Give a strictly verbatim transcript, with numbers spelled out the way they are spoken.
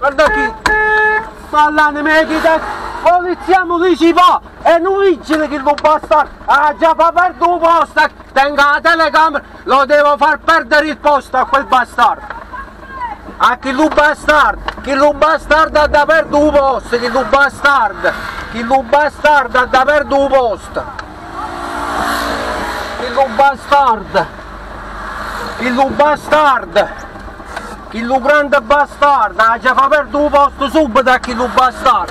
Guarda qui! Parlane che da polizia municipale e non vigile che lo basta ha già fa perdere un posto, tenga la telecamera, lo devo far perdere il posto a quel bastardo. A chi lo bastardo, chi lo bastardo ha da perdere un posto, chi lo bastardo, chi lo bastardo ha da perdere un posto. Chi lo bastardo, chi lo bastardo. Chi lo grande bastardo, ha già fa perdere un posto subito a chi lo bastardo.